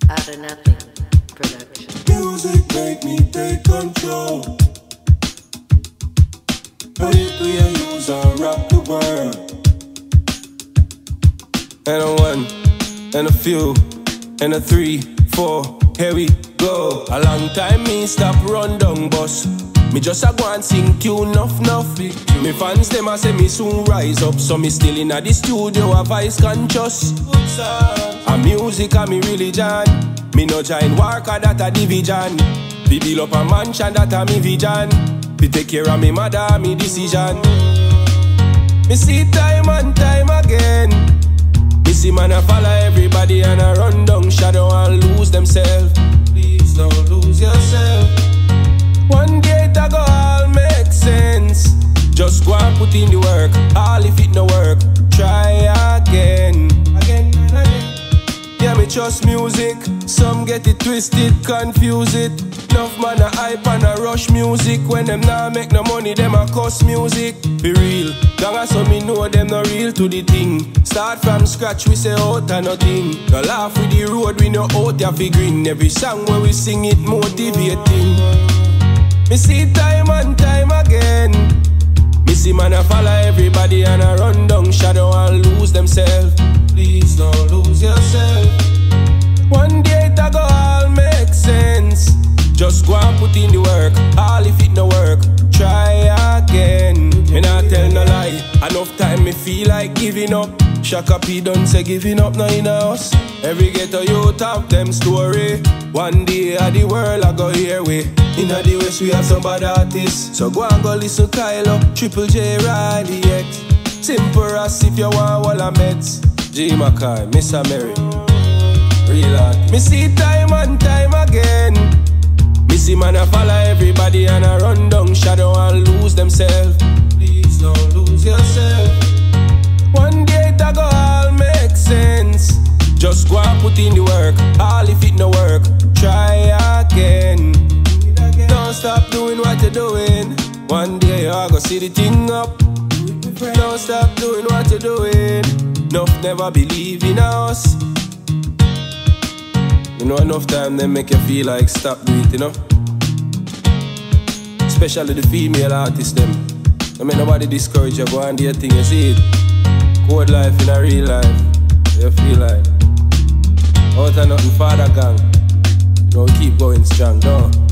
Out of Nothing production. Music make me take control. But if we use and rock the world. And a one, and a few, and a 3, 4, here we go. A long time me stop run down bus. Me just a go and sing tune enough. Me fans them a say me soon rise up. So me still in the studio a vice conscious. A music a me religion. Me no join work a that a division. We build up a mansion that a me vision. We take care of me mother, me decision. Me see time and time again. Me see man a follow everybody and a run down shadow and lose themselves. Please don't lose yourself. One day it a go all make sense. Just go and put in the work. All if it no work, try again. Yeah, me trust music. Some get it twisted, confuse it. Enough man a hype and a rush music. When them nah make no money, them a cuss music. Be real, ganga so me know them no real to the thing. Start from scratch, we say out and nothing. No laugh with the road, we no out ya fi grin. Every song when we sing it motivating. Me see time and time again. Me see man a follow everybody and a run down shadow and lose themselves. Please don't lose yourself. One day it a go all make sense. Just go and put in the work. All if it no work, try again. Me not tell no lie. Enough time me feel like giving up. Shaka P done say giving up now in a house. Every ghetto youth have them story. One day of the world I go here way. In the west we have some bad artists. So go and go listen Kylo, Triple J, Riley X. Simple Ross if you want all the meds. G Mackay, Miss Mary, real art. Me see time and time again. Me see man a follow everybody and a run down shadow and lose themselves. Please don't lose yourself. One day it a go all make sense. Just go and put in the work. All if it no work, try again. Don't stop doing what you're doing. One day you go see the thing up. Don't stop doing what you're doing. Enough never believe in us. You know enough time they make you feel like stop do it, you know. Especially the female artists them. Don't make nobody discourage you, go and do your thing, you see it. Code life in a real life. You feel like out of nothing father gang. You know, keep going strong, no.